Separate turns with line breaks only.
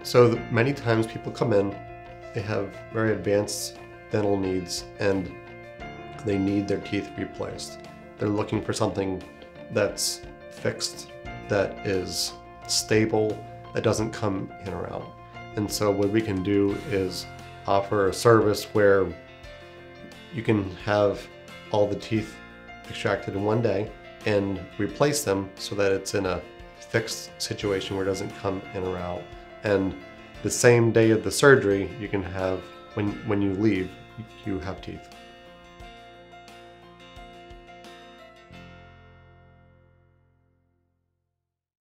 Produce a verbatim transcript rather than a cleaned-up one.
So th- many times people come in, they have very advanced dental needs and they need their teeth replaced. They're looking for something that's fixed, that is stable, that doesn't come in or out. And so what we can do is offer a service where you can have all the teeth extracted in one day and replace them so that it's in a fixed situation where it doesn't come in or out. And the same day of the surgery, you can have, when, when you leave, you have teeth.